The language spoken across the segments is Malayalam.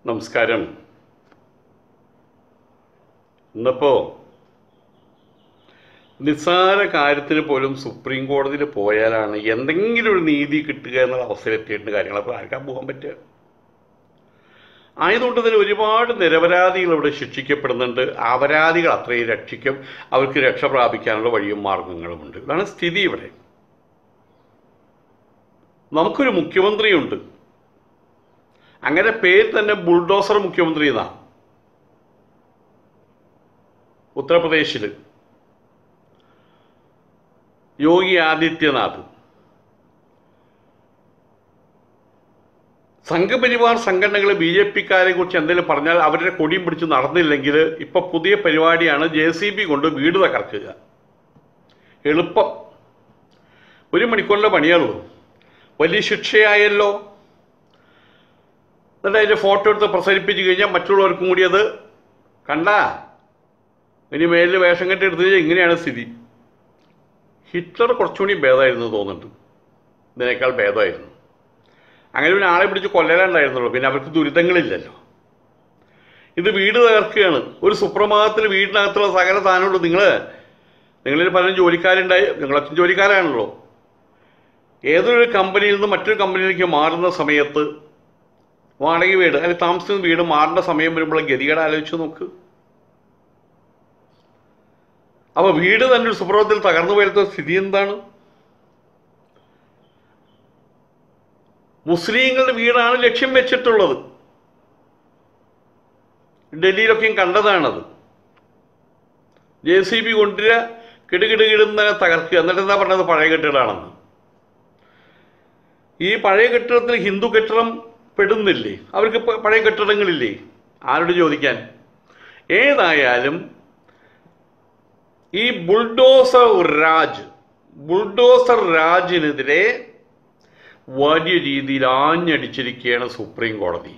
നമസ്കാരം. ഇന്നിപ്പോൾ നിസ്സാര കാര്യത്തിന് പോലും സുപ്രീം കോടതിയിൽ പോയാലാണ് എന്തെങ്കിലും ഒരു നീതി കിട്ടുക എന്നുള്ള അവസ്ഥയിലെത്തിയിട്ട് കാര്യങ്ങളപ്പോൾ ആർക്കാൻ പോകാൻ പറ്റുക. ആയതുകൊണ്ട് തന്നെ ഒരുപാട് നിരപരാധികൾ ഇവിടെ ശിക്ഷിക്കപ്പെടുന്നുണ്ട്. അപരാധികൾ അത്രയും രക്ഷിക്കും, അവർക്ക് രക്ഷ പ്രാപിക്കാനുള്ള വഴിയും മാർഗങ്ങളുമുണ്ട്. ഇതാണ് സ്ഥിതി ഇവിടെ. നമുക്കൊരു മുഖ്യമന്ത്രിയുണ്ട്, അങ്ങനെ പേര് തന്നെ ബുൾഡോസർ മുഖ്യമന്ത്രി എന്നാണ്. ഉത്തർപ്രദേശിൽ യോഗി ആദിത്യനാഥ് സംഘപരിവാർ സംഘടനകൾ BJP-ക്കാരെ കുറിച്ച് എന്തെങ്കിലും പറഞ്ഞാൽ അവരുടെ കൊടിയും പിടിച്ച് നടന്നില്ലെങ്കിൽ ഇപ്പൊ പുതിയ പരിപാടിയാണ് JCB കൊണ്ട് വീട് തകർക്കുക. എളുപ്പം, 1 മണിക്കൂറിലെ പണിയുള്ളൂ. വലിയ ശിക്ഷയായല്ലോ. എന്നിട്ട് അതിൻ്റെ ഫോട്ടോ എടുത്ത് പ്രസരിപ്പിച്ച് കഴിഞ്ഞാൽ മറ്റുള്ളവർക്കും കൂടി അത് കണ്ടാ ഇനി മേലിൽ വേഷം കെട്ടി എടുത്തു കഴിഞ്ഞാൽ ഇങ്ങനെയാണ് സ്ഥിതി. ഹിറ്റ്ലർ കുറച്ചുകൂടി ഭേദമായിരുന്നു തോന്നുന്നുണ്ട്, ഇതിനേക്കാൾ ഭേദമായിരുന്നു. അങ്ങനെ പിന്നെ ആളെ പിടിച്ച് കൊല്ലലാണ്ടായിരുന്നുള്ളൂ, പിന്നെ അവർക്ക് ദുരിതങ്ങളില്ലല്ലോ. ഇത് വീട് തകർക്കുകയാണ്. ഒരു സുപ്രഭാതത്തിൽ വീടിനകത്തുള്ള സകല സാധനമുള്ളൂ. നിങ്ങളിൽ പലരും ജോലിക്കാരുണ്ടായി, നിങ്ങളൊക്കെ ജോലിക്കാരാണല്ലോ. ഏതൊരു കമ്പനിയിൽ നിന്ന് മറ്റൊരു കമ്പനിയിലേക്ക് മാറുന്ന സമയത്ത് വാടക വീട് അല്ലെങ്കിൽ താമസിക്കുന്ന വീട് മാറേണ്ട സമയം വരുമ്പോൾ ഗതികേട് ആലോചിച്ച് നോക്ക്. അപ്പൊ വീട് തന്നെ ഒരു സുപ്രഭാതത്തിൽ തകർന്നു പോലത്തെ സ്ഥിതി എന്താണ്? മുസ്ലിങ്ങളുടെ വീടാണ് ലക്ഷ്യം വെച്ചിട്ടുള്ളത്. ഡൽഹിയിലൊക്കെയും കണ്ടതാണത്. JCB കൊണ്ടുവരിക, കിടുകിടുകിടുന്ന തകർക്കുക. എന്നിട്ട് എന്താ പറഞ്ഞത്? പഴയ കെട്ടിടമാണെന്ന്. ഈ പഴയ കെട്ടിടത്തിൽ ഹിന്ദു കെട്ടിടം പെടുന്നില്ലേ? അവർക്ക് പഴയ കെട്ടിടങ്ങളില്ലേ? ആരോട് ചോദിക്കാൻ? ഏതായാലും ഈ ബുൾഡോസർ രാജിനെതിരെ വലിയ രീതിയിൽ ആഞ്ഞടിച്ചിരിക്കുകയാണ് സുപ്രീം കോടതി.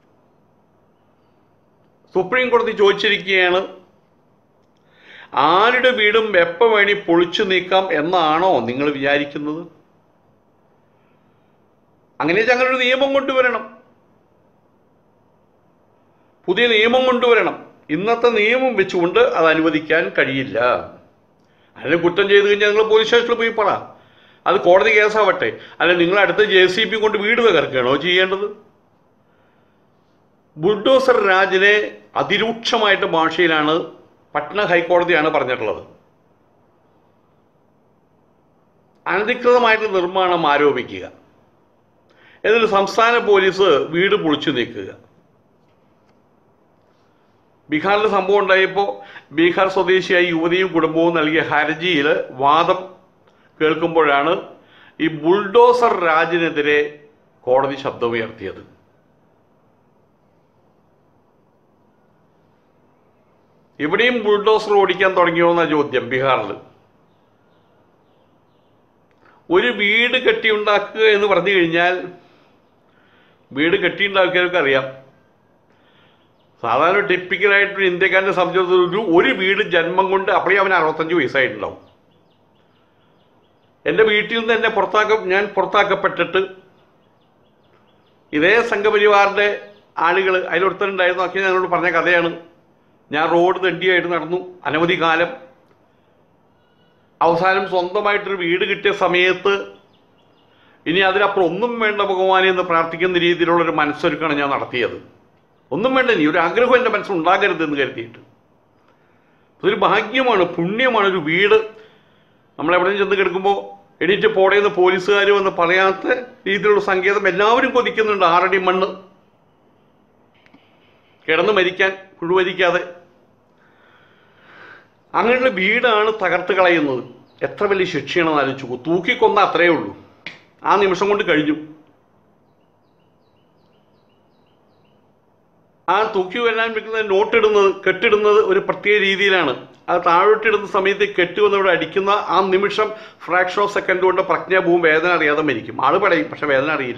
സുപ്രീം കോടതി ചോദിച്ചിരിക്കുകയാണ്, ആരുടെ വീടും എപ്പോൾ വേണി പൊളിച്ചു നീക്കാം എന്നാണോ നിങ്ങൾ വിചാരിക്കുന്നത്? അങ്ങനെ ഒരു നിയമം കൊണ്ടുവരണം, പുതിയ നിയമം കൊണ്ടുവരണം. ഇന്നത്തെ നിയമം വെച്ചുകൊണ്ട് അത് അനുവദിക്കാൻ കഴിയില്ല. അതിന് കുറ്റം ചെയ്ത് കഴിഞ്ഞാൽ നിങ്ങൾ പോലീസ് സ്റ്റേഷനിൽ പോയി പറ, അത് കോടതി കേസാവട്ടെ. അല്ല നിങ്ങൾ അടുത്ത JCB കൊണ്ട് വീട് തകർക്കുകയാണോ ചെയ്യേണ്ടത്? ബുൾഡോസർ രാജിനെ അതിരൂക്ഷമായിട്ട് ഭാഷയിലാണ് പട്ന ഹൈക്കോടതിയാണ് പറഞ്ഞിട്ടുള്ളത്. അനധികൃതമായിട്ട് നിർമ്മാണം ആരോപിക്കുക, എന്നിട്ട് സംസ്ഥാന പോലീസ് വീട് പൊളിച്ചു നീക്കുക. ബീഹാറിൽ സംഭവം ഉണ്ടായപ്പോൾ ബീഹാർ സ്വദേശിയായ യുവതിയും കുടുംബവും നൽകിയ ഹർജിയിൽ വാദം കേൾക്കുമ്പോഴാണ് ഈ ബുൾഡോസർ രാജിനെതിരെ കോടതി ശബ്ദമുയർത്തിയത്. ഇവിടെയും ബുൾഡോസർ ഓടിക്കാൻ തുടങ്ങിയോ എന്ന ചോദ്യം. ബീഹാറിൽ ഒരു വീട് കെട്ടിയുണ്ടാക്കുക എന്ന് പറഞ്ഞു കഴിഞ്ഞാൽ, വീട് കെട്ടിയുണ്ടാക്കിയവർക്ക് അറിയാം, സാധാരണ ടിപ്പിക്കലായിട്ടൊരു ഇന്ത്യക്കാരനെ സംബന്ധിച്ചിടത്തോളം ഒരു വീട് ജന്മം കൊണ്ട് അപ്പോഴേ അവന് 65 വയസ്സായിട്ടുണ്ടാവും. എൻ്റെ വീട്ടിൽ നിന്ന് ഞാൻ പുറത്താക്കപ്പെട്ടിട്ട് ഇതേ സംഘപരിവാറിൻ്റെ ആളുകൾ അതിലൊരുത്തരുണ്ടായിരുന്നു. ഒക്കെ ഞങ്ങളോട് പറഞ്ഞ കഥയാണ്. ഞാൻ റോഡ് തെണ്ടിയായിട്ട് നടന്നു അനവധി കാലം. അവസാനം സ്വന്തമായിട്ടൊരു വീട് കിട്ടിയ സമയത്ത് ഇനി അതിനപ്പുറം ഒന്നും വേണ്ട ഭഗവാനെ എന്ന് പ്രാർത്ഥിക്കുന്ന രീതിയിലുള്ളൊരു മനസ്സൊരുക്കാണ് ഞാൻ നടത്തിയത്. ഒന്നും വേണ്ട, ഇനി ഒരു ആഗ്രഹം എൻ്റെ മനസ്സിലുണ്ടാകരുത് എന്ന് കരുതിയിട്ട്. അതൊരു ഭാഗ്യമാണ്, പുണ്യമാണ്. ഒരു വീട് നമ്മളെവിടെയും ചെന്ന് കിടക്കുമ്പോൾ എണീറ്റ് പോടേന്ന് പോലീസുകാർ വന്ന് പറയാത്ത രീതിയിലുള്ള സങ്കേതം എല്ലാവരും കൊതിക്കുന്നുണ്ട്. 6 അടി മണ്ണ് കിടന്ന് മരിക്കാൻ, പുഴുവരിക്കാതെ. അങ്ങനെയുള്ള വീടാണ് തകർത്ത് കളയുന്നത്. എത്ര വലിയ ശിക്ഷയാണെന്ന് ആലോചിച്ചു. തൂക്കിക്കൊന്ന അത്രയേ ഉള്ളൂ, ആ നിമിഷം കൊണ്ട് കഴിഞ്ഞു. ആ തൂക്കി കൊല്ലാൻ വെക്കുന്നത് കെട്ടിടുന്നത് ഒരു പ്രത്യേക രീതിയിലാണ്. അത് താഴോട്ടിടുന്ന സമയത്ത് കെട്ടുവന്നവിടെ അടിക്കുന്ന ആ നിമിഷം ഫ്രാക്ഷൻ ഓഫ് സെക്കൻഡ് കൊണ്ട് പ്രജ്ഞാഭൂമി വേദന അറിയാതെ മരിക്കും. ആള് പടയും, പക്ഷെ വേദന അറിയില്ല.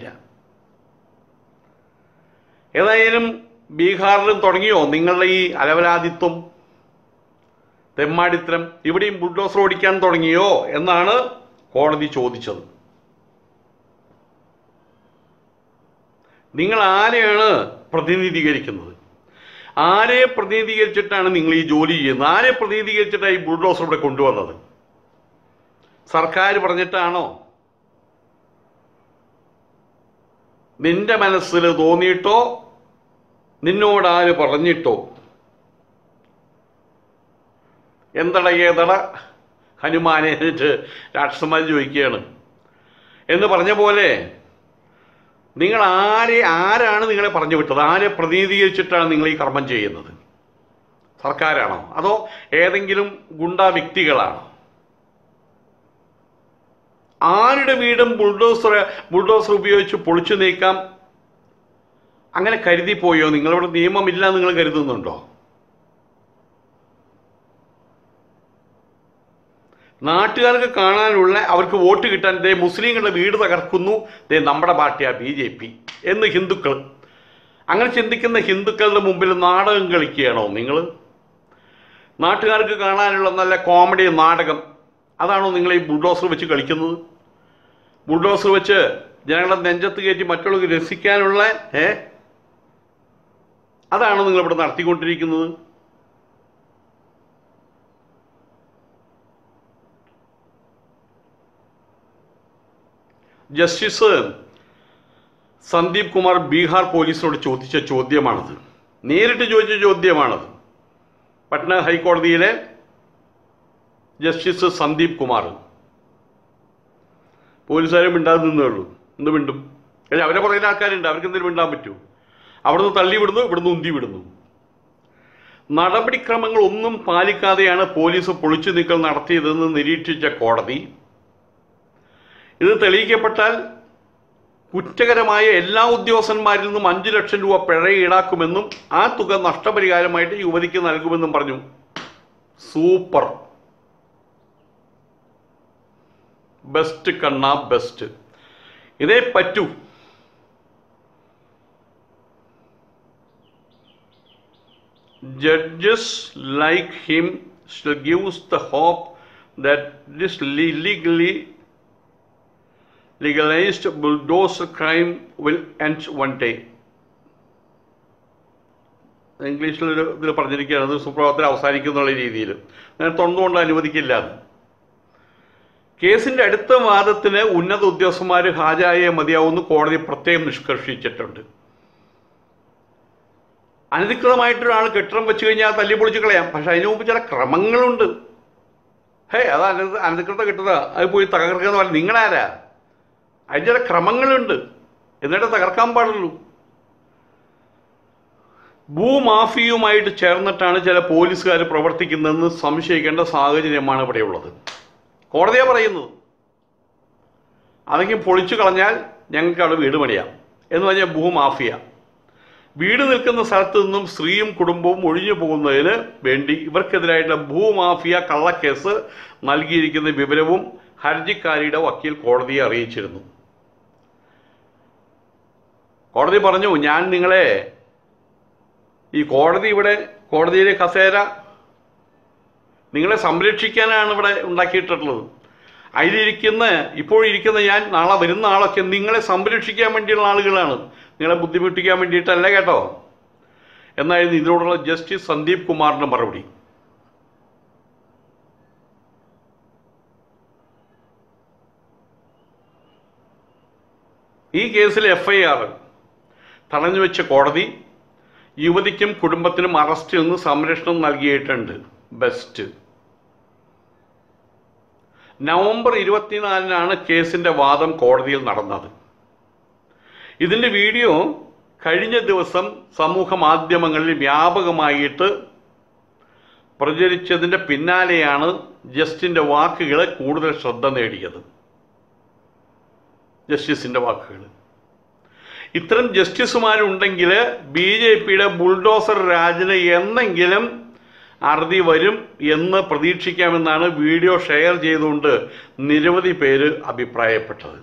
ഏതായാലും ബീഹാറിലും തുടങ്ങിയോ നിങ്ങളുടെ ഈ അലവലാദിത്വം, തെമ്മാടിത്തരം? ഇവിടെയും ബുൾഡോസർ ഓടിക്കാൻ തുടങ്ങിയോ എന്നാണ് കോടതി ചോദിച്ചത്. നിങ്ങൾ ആരെയാണ് പ്രതിനിധീകരിക്കുന്നത്? ആരെ പ്രതിനിധീകരിച്ചിട്ടാണ് നിങ്ങൾ ഈ ജോലി ചെയ്യുന്നത്? ആരെ പ്രതിനിധീകരിച്ചിട്ടാണ് ഈ ബുൾഡോസർ ഇവിടെ കൊണ്ടുവന്നത്? സർക്കാർ പറഞ്ഞിട്ടാണോ? നിന്റെ മനസ്സിൽ തോന്നിയിട്ടോ നിന്നോടാര് പറഞ്ഞിട്ടോ? എന്തട ഏതട ഹനുമാനെ എന്നിട്ട് രാക്ഷസന്മാർ ചോദിക്കുകയാണ് എന്ന് പറഞ്ഞ പോലെ നിങ്ങൾ ആരാണ് നിങ്ങളെ പറഞ്ഞു വിട്ടത്? ആരെ പ്രതിനിധീകരിച്ചിട്ടാണ് നിങ്ങൾ ഈ കർമ്മം ചെയ്യുന്നത്? സർക്കാരാണോ അതോ ഏതെങ്കിലും ഗുണ്ടാ വ്യക്തികളാണോ? ആരുടെ വീടും ബുൾഡോസർ ഉപയോഗിച്ച് പൊളിച്ചു നീക്കാം അങ്ങനെ കരുതിപ്പോയോ? നിങ്ങളിവിടെ നിയമമില്ല നിങ്ങൾ കരുതുന്നുണ്ടോ? നാട്ടുകാർക്ക് കാണാനുള്ള, അവർക്ക് വോട്ട് കിട്ടാൻ ദേ മുസ്ലിങ്ങളുടെ വീട് തകർക്കുന്നു, ദേ നമ്മുടെ പാർട്ടിയാ BJP എന്ന് ഹിന്ദുക്കൾ, അങ്ങനെ ചിന്തിക്കുന്ന ഹിന്ദുക്കളുടെ മുമ്പിൽ നാടകം കളിക്കുകയാണോ നിങ്ങൾ? നാട്ടുകാർക്ക് കാണാനുള്ള നല്ല കോമഡി നാടകം അതാണോ നിങ്ങൾ ഈ ബുൾഡോസർ വെച്ച് കളിക്കുന്നത്? ബുൾഡോസർ വെച്ച് ജനങ്ങളുടെ നെഞ്ചത്ത് കയറ്റി മറ്റുള്ളവർക്ക് രസിക്കാനുള്ള അതാണോ നിങ്ങളിവിടെ നടത്തിക്കൊണ്ടിരിക്കുന്നത്? ജസ്റ്റിസ് സന്ദീപ് കുമാർ ബീഹാർ പോലീസിനോട് ചോദിച്ച ചോദ്യമാണത്. നേരിട്ട് ചോദിച്ച ചോദ്യമാണത്. പട്ന ഹൈക്കോടതിയിലെ ജസ്റ്റിസ് സന്ദീപ് കുമാർ. പോലീസുകാരും മിണ്ടാതെ നിന്നേ ഉള്ളൂ. എന്ത് മിണ്ടും? അവരെ പറയുന്ന ആൾക്കാരുണ്ട്, അവർക്ക് എന്തെങ്കിലും മിണ്ടാൻ പറ്റൂ? അവിടുന്ന് തള്ളി വിടുന്നു, ഇവിടുന്ന് ഉന്തി വിടുന്നു. നടപടിക്രമങ്ങൾ ഒന്നും പാലിക്കാതെയാണ് പോലീസ് പൊളിച്ചു നീക്കൽ നടത്തിയതെന്ന് നിരീക്ഷിച്ച കോടതി ഇത് തെളിയിക്കപ്പെട്ടാൽ കുറ്റകരമായ എല്ലാ ഉദ്യോഗസ്ഥന്മാരിൽ നിന്നും 5 ലക്ഷം രൂപ പിഴ ഈടാക്കുമെന്നും ആ തുക നഷ്ടപരിഹാരമായിട്ട് യുവതിക്ക് നൽകുമെന്നും പറഞ്ഞു. സൂപ്പർ, ബെസ്റ്റ് കണ്ണ ബെസ്റ്റ്. ഇതേ പറ്റൂ. Judges like him still gives the hope that this legalized bulldozer crime will end one day. ഇംഗ്ലീഷിൽ ഇതിൽ പറഞ്ഞിരിക്കുകയാണ്, സുപ്രഭാതത്തിൽ അവസാനിക്കുന്നുള്ള രീതിയിൽ. ഞാൻ തൊണ്ടുകൊണ്ട് അനുവദിക്കില്ല. കേസിന്റെ അടുത്ത വാദത്തിന് ഉന്നത ഉദ്യോഗസ്ഥന്മാർ ഹാജരായേ മതിയാവുമെന്ന് കോടതി പ്രത്യേകം നിഷ്കർഷിച്ചിട്ടുണ്ട്. അനധികൃതമായിട്ടൊരാൾ കെട്ടിടം വെച്ച് കഴിഞ്ഞാൽ തല്ലി പൊളിച്ച് കളയാം, പക്ഷെ അതിനു മുമ്പ് ചില ക്രമങ്ങളുണ്ട്. അത് അനധികൃത കെട്ടിട അത് പോയി തകർക്കുന്ന പോലെ നിങ്ങളാരാ? അതിന് ചില ക്രമങ്ങളുണ്ട്, എന്നിട്ട് തകർക്കാൻ പാടുള്ളൂ. ഭൂമാഫിയുമായിട്ട് ചേർന്നിട്ടാണ് ചില പോലീസുകാർ പ്രവർത്തിക്കുന്നതെന്ന് സംശയിക്കേണ്ട സാഹചര്യമാണ് ഇവിടെയുള്ളത്. കോടതിയെ പറയുന്നത് അതെങ്കിൽ പൊളിച്ചു കളഞ്ഞാൽ ഞങ്ങൾക്ക് അവിടെ വീട് പണിയാം എന്ന് പറഞ്ഞാൽ ഭൂമാഫിയ. വീട് നിൽക്കുന്ന സ്ഥലത്ത് നിന്നും സ്ത്രീയും കുടുംബവും ഒഴിഞ്ഞു പോകുന്നതിന് വേണ്ടി ഇവർക്കെതിരായിട്ടുള്ള ഭൂമാഫിയ കള്ളക്കേസ് നൽകിയിരിക്കുന്ന വിവരവും ഹർജിക്കാരിയുടെ വക്കീൽ കോടതിയെ അറിയിച്ചിരുന്നു. കോടതി പറഞ്ഞു, ഞാൻ നിങ്ങളെ ഈ കോടതിയിലെ കസേര നിങ്ങളെ സംരക്ഷിക്കാനാണ് ഇവിടെ ഉണ്ടാക്കിയിട്ടുള്ളത്. ഇപ്പോഴിരിക്കുന്ന ഞാൻ, നാളെ വരുന്ന ആളൊക്കെ നിങ്ങളെ സംരക്ഷിക്കാൻ വേണ്ടിയുള്ള ആളുകളാണ്, നിങ്ങളെ ബുദ്ധിമുട്ടിക്കാൻ വേണ്ടിയിട്ടല്ല കേട്ടോ എന്നായിരുന്നു ഇതിനോടുള്ള ജസ്റ്റിസ് സന്ദീപ് കുമാറിന്റെ മറുപടി. ഈ കേസിൽ FIR തടഞ്ഞുവെച്ച കോടതി യുവതിക്കും കുടുംബത്തിനും അറസ്റ്റിൽ നിന്ന് സംരക്ഷണം നൽകിയിട്ടുണ്ട്. ബെസ്റ്റ്. നവംബർ 24-നാണ് കേസിന്റെ വാദം കോടതിയിൽ നടന്നത്. ഇതിന്റെ വീഡിയോ കഴിഞ്ഞ ദിവസം സമൂഹ മാധ്യമങ്ങളിൽ വ്യാപകമായിട്ട് പ്രചരിച്ചതിന്റെ പിന്നാലെയാണ് ജസ്റ്റിന്റെ വാക്കുകൾ കൂടുതൽ ശ്രദ്ധ നേടിയത്. ജസ്റ്റിസിന്റെ വാക്കുകൾ, ഇത്തരം ജസ്റ്റിസുമാരുണ്ടെങ്കിൽ BJPയുടെ ബുൾഡോസർ രാജിന് എന്നെങ്കിലും അറുതി വരും എന്ന് പ്രതീക്ഷിക്കാമെന്നാണ് വീഡിയോ ഷെയർ ചെയ്തുകൊണ്ട് നിരവധി പേര് അഭിപ്രായപ്പെട്ടത്.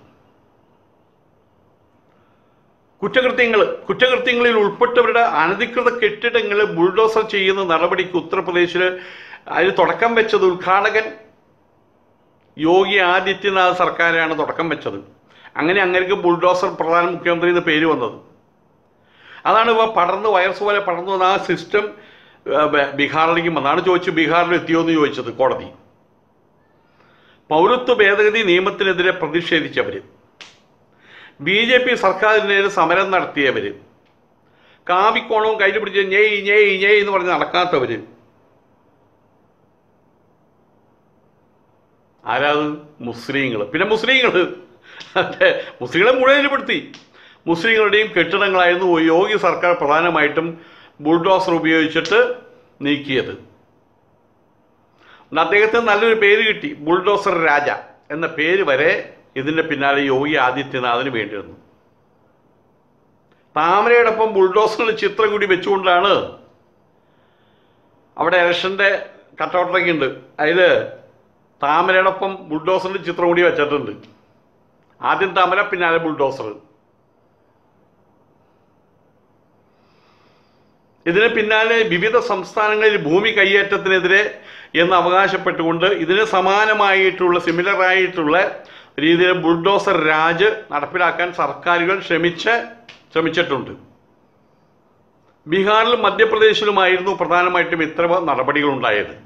കുറ്റകൃത്യങ്ങളിൽ ഉൾപ്പെട്ടവരുടെ അനധികൃത കെട്ടിടങ്ങൾ ബുൾഡോസർ ചെയ്യുന്ന നടപടിക്ക് ഉത്തർപ്രദേശിൽ അതിന് തുടക്കം വെച്ചത് ഉദ്ഘാടകൻ യോഗി ആദിത്യനാഥ് സർക്കാരാണ് തുടക്കം വെച്ചത്. അങ്ങനെയൊക്കെ ബുൾഡോസർ പ്രധാന മുഖ്യമന്ത്രി എന്ന് പേര് വന്നത്. അതാണ് ഇപ്പോൾ പടർന്ന് വൈറസ് പോലെ പടർന്നു വന്ന ആ സിസ്റ്റം ബീഹാറിലേക്ക് വന്നാണ് ചോദിച്ചു. ബീഹാറിൽ എത്തിയോ എന്ന് ചോദിച്ചത് കോടതി. പൗരത്വ ഭേദഗതി നിയമത്തിനെതിരെ പ്രതിഷേധിച്ചവർ, BJP സർക്കാരിനെതിരെ സമരം നടത്തിയവർ, കാവിക്കോണവും കയ്യിൽ പിടിച്ച് ഞെയ് ഞെയ് ഞെയ് എന്ന് പറഞ്ഞ് നടക്കാത്തവർ, ആരാത്? മുസ്ലിങ്ങൾ. പിന്നെ മുസ്ലിങ്ങളെ മുഴുവൻ പെടുത്തി. മുസ്ലിങ്ങളുടെയും കെട്ടിടങ്ങളായിരുന്നു യോഗി സർക്കാർ പ്രധാനമായിട്ടും ബുൾഡോസർ ഉപയോഗിച്ചിട്ട് നീക്കിയത്. അദ്ദേഹത്തിന് നല്ലൊരു പേര് കിട്ടി, ബുൾഡോസർ രാജ എന്ന പേര് വരെ ഇതിൻ്റെ പിന്നാലെ യോഗി ആദിത്യനാഥിന് വേണ്ടിയിരുന്നു. താമരയോടൊപ്പം ബുൾഡോസറിൻ്റെ ചിത്രം കൂടി വെച്ചുകൊണ്ടാണ് അവിടെ ഇലക്ഷൻ്റെ കട്ടൗട്ടൊക്കെ ഉണ്ട്, അതിൽ താമരയോടൊപ്പം ബുൾഡോസറിൻ്റെ ചിത്രം കൂടി വെച്ചിട്ടുണ്ട്. ആദ്യം താമര, പിന്നാലെ ബുൾഡോസർ. ഇതിന് പിന്നാലെ വിവിധ സംസ്ഥാനങ്ങളിൽ ഭൂമി കയ്യേറ്റത്തിനെതിരെ എന്ന് അവകാശപ്പെട്ടുകൊണ്ട് ഇതിന് സമാനമായിട്ടുള്ള സിമിലറായിട്ടുള്ള രീതിയിൽ ബുൾഡോസർ രാജ് നടപ്പിലാക്കാൻ സർക്കാരുകൾ ശ്രമിച്ചിട്ടുണ്ട്. ബീഹാറിലും മധ്യപ്രദേശിലുമായിരുന്നു പ്രധാനമായിട്ടും ഇത്തരം നടപടികളുണ്ടായത്.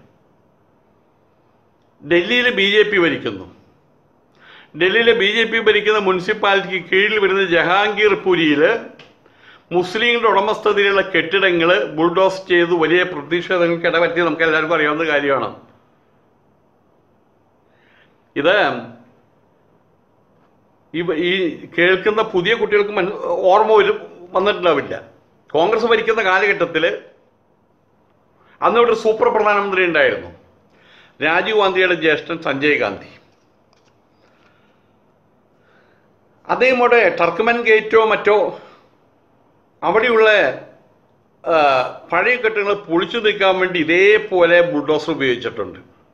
ഡൽഹിയിൽ BJP ഭരിക്കുന്നു. ഡൽഹിയിലെ BJP ഭരിക്കുന്ന മുനിസിപ്പാലിറ്റിക്ക് കീഴിൽ വരുന്ന ജഹാംഗീർപുരിയിൽ മുസ്ലിങ്ങളുടെ ഉടമസ്ഥതയിലുള്ള കെട്ടിടങ്ങൾ ബുൾഡോസ് ചെയ്ത് വലിയ പ്രതിഷേധങ്ങൾക്ക് ഇടപറ്റി നമുക്ക് എല്ലാവർക്കും അറിയാവുന്ന കാര്യമാണ്. ഇത് ഈ കേൾക്കുന്ന പുതിയ കുട്ടികൾക്ക് ഓർമ്മ വന്നിട്ടുണ്ടാവില്ല. കോൺഗ്രസ് ഭരിക്കുന്ന കാലഘട്ടത്തിൽ അന്ന് ഇവിടെ ഒരു സൂപ്പർ പ്രധാനമന്ത്രി ഉണ്ടായിരുന്നു, രാജീവ് ഗാന്ധിയുടെ ജ്യേഷ്ഠൻ സഞ്ജയ് ഗാന്ധി. അദ്ദേഹം അവിടെ ടർക്ക്മൻ ഗേറ്റോ മറ്റോ അവിടെയുള്ള പഴയ കെട്ടിടങ്ങൾ പൊളിച്ചു നീക്കാൻ വേണ്ടി ഇതേപോലെ ബുൾഡോസർ ഉപയോഗിച്ചിട്ടുണ്ട്.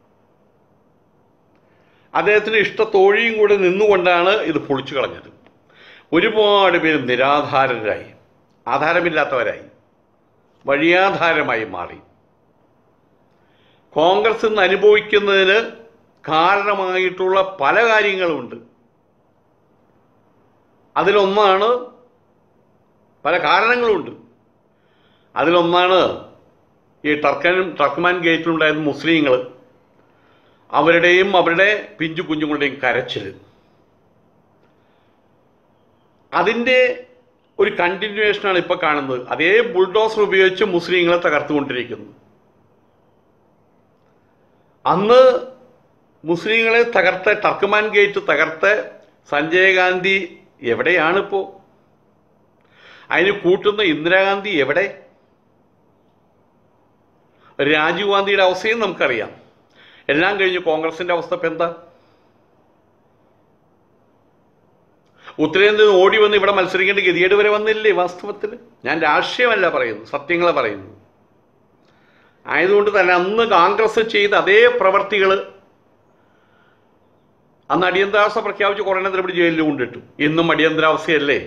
അദ്ദേഹത്തിന് ഇഷ്ടത്തോഴിയും കൂടെ നിന്നുകൊണ്ടാണ് ഇത് പൊളിച്ചു കളഞ്ഞത്. ഒരുപാട് പേര് നിരാധാരരായി, ആധാരമില്ലാത്തവരായി, വഴിയാധാരമായി മാറി. കോൺഗ്രസ് ഇന്ന് അനുഭവിക്കുന്നതിന് കാരണമായിട്ടുള്ള പല കാര്യങ്ങളുമുണ്ട്. അതിലൊന്നാണ്, പല കാരണങ്ങളുമുണ്ട്. അതിലൊന്നാണ് ഈ ടർക്ക്മാൻ ഗേറ്റിലുണ്ടായിരുന്ന മുസ്ലിങ്ങൾ, അവരുടെയും അവരുടെ പിഞ്ചു കുഞ്ഞുങ്ങളുടെയും കരച്ചിൽ. അതിൻ്റെ ഒരു കണ്ടിന്യൂവേഷനാണ് ഇപ്പോൾ കാണുന്നത്. അതേ ബുൾഡോസർ ഉപയോഗിച്ച് മുസ്ലിങ്ങളെ തകർത്തുകൊണ്ടിരിക്കുന്നു. അന്ന് മുസ്ലിങ്ങളെ തകർത്ത, ടർക്ക്മാൻ ഗേറ്റ് തകർത്ത സഞ്ജയ് ഗാന്ധി എവിടെയാണിപ്പോൾ? അതിന് കൂട്ടുന്ന ഇന്ദിരാഗാന്ധി എവിടെ? രാജീവ് ഗാന്ധിയുടെ അവസ്ഥയും നമുക്കറിയാം. എല്ലാം കഴിഞ്ഞ് കോൺഗ്രസിൻ്റെ അവസ്ഥ ഇപ്പം എന്താ? ഉത്തരേന്ത്യയിൽ നിന്ന് ഓടി വന്ന് ഇവിടെ മത്സരിക്കേണ്ട ഗതികേട് വരെ വന്നില്ലേ വാസ്തവത്തിൽ? ഞാൻ രാഷ്ട്രീയമല്ല പറയുന്നു, സത്യങ്ങളെ പറയുന്നു. ആയതുകൊണ്ട് തന്നെ അന്ന് കോൺഗ്രസ് ചെയ്ത അതേ പ്രവർത്തികൾ അന്ന് അടിയന്തരാവസ്ഥ പ്രഖ്യാപിച്ച് കുറേ നേരം ഇവിടെ ജയിലിൽ കൊണ്ടിട്ടു. ഇന്നും അടിയന്തരാവസ്ഥയല്ലേ?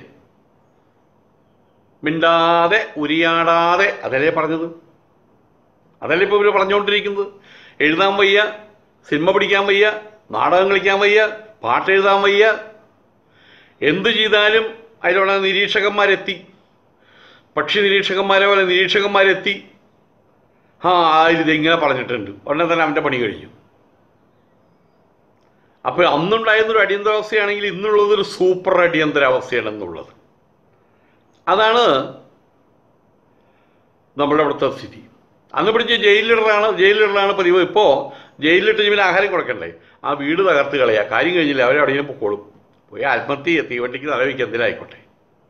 മിണ്ടാതെ ഉരിയാടാതെ അതല്ലേ പറഞ്ഞത്? അതല്ലേ ഇപ്പോൾ ഇവർ പറഞ്ഞുകൊണ്ടിരിക്കുന്നത്? എഴുതാൻ വയ്യ, സിനിമ പിടിക്കാൻ വയ്യ, നാടകം കളിക്കാൻ വയ്യ, പാട്ട് എഴുതാൻ വയ്യ, എന്തു ചെയ്താലും അതിലുള്ള നിരീക്ഷകന്മാരെത്തി, പക്ഷി നിരീക്ഷകന്മാരെ പോലെ നിരീക്ഷകന്മാരെത്തി. ഇതിങ്ങനെ പറഞ്ഞിട്ടുണ്ട്, ഉടനെ തന്നെ അവൻ്റെ പണി കഴിഞ്ഞു. അപ്പോൾ അന്നുണ്ടായിരുന്നൊരു അടിയന്തരാവസ്ഥയാണെങ്കിൽ ഇന്നുള്ളതൊരു സൂപ്പർ അടിയന്തരാവസ്ഥയാണെന്നുള്ളത്. അതാണ് നമ്മുടെ അവിടുത്തെ സ്ഥിതി. അന്ന് പിടിച്ച് ജയിലിലിടലാണ് പതിവ്. ഇപ്പോൾ ജയിലിലിട്ട് ജീവന് ആഹാരം കൊടുക്കണ്ടേ? ആ വീട് തകർത്ത് കളയുക, കാര്യം കഴിഞ്ഞില്ല, അവരെ അവിടെ പൊക്കോളും. പോയി ആത്മഹത്യ, തീവണ്ടിക്ക് തലവയ്ക്ക്, എന്തിനായിക്കോട്ടെ.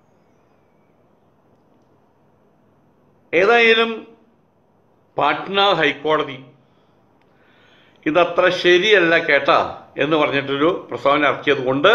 ഏതായാലും പാട്ന ഹൈക്കോടതി ഇതത്ര ശരിയല്ല കേട്ടാ എന്ന് പറഞ്ഞിട്ടൊരു പ്രസ്താവന ഇറക്കിയത് കൊണ്ട്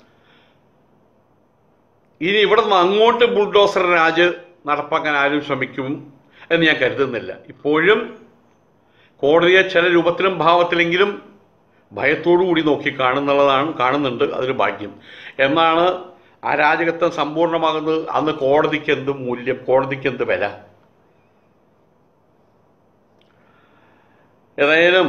ഇനി ഇവിടെ നിന്ന് അങ്ങോട്ട് ബുൾഡോസർ രാജ് നടപ്പാക്കാൻ ആരും ശ്രമിക്കും എന്ന് ഞാൻ കരുതുന്നില്ല. ഇപ്പോഴും കോടതിയെ ചില രൂപത്തിലും ഭാവത്തിലെങ്കിലും ഭയത്തോടു കൂടി നോക്കി കാണുന്നുണ്ട്. അതൊരു ഭാഗ്യം. എന്നാണ് അരാജകത്വം സമ്പൂർണ്ണമാകുന്നത്. അന്ന് കോടതിക്ക് എന്ത് മൂല്യം, കോടതിക്ക് എന്ത് വില? ഏതായാലും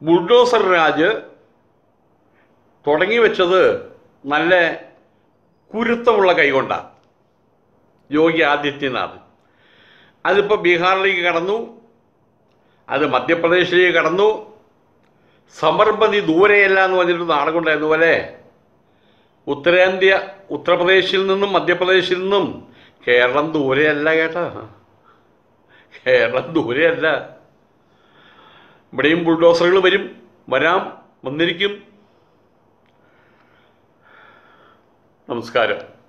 ബുൾഡോസർ രാജ് തുടങ്ങി വെച്ചത് നല്ല കുരുത്തമുള്ള കൈകൊണ്ടാണ് യോഗി ആദിത്യനാഥ്. അതിപ്പോൾ ബീഹാറിലേക്ക് കടന്നു, അത് മധ്യപ്രദേശിലേക്ക് കടന്നു. സമർബന്തി ദൂരെയല്ല എന്ന് പറഞ്ഞിട്ട് നാടകമുണ്ടായിരുന്ന പോലെ ഉത്തർപ്രദേശിൽ നിന്നും മധ്യപ്രദേശിൽ നിന്നും കേരളം ദൂരെയല്ല കേട്ടാ, കേരളം ദൂരെയല്ല. ഇവിടെയും ബുൾഡോസറുകൾ വന്നിരിക്കും. നമസ്കാരം.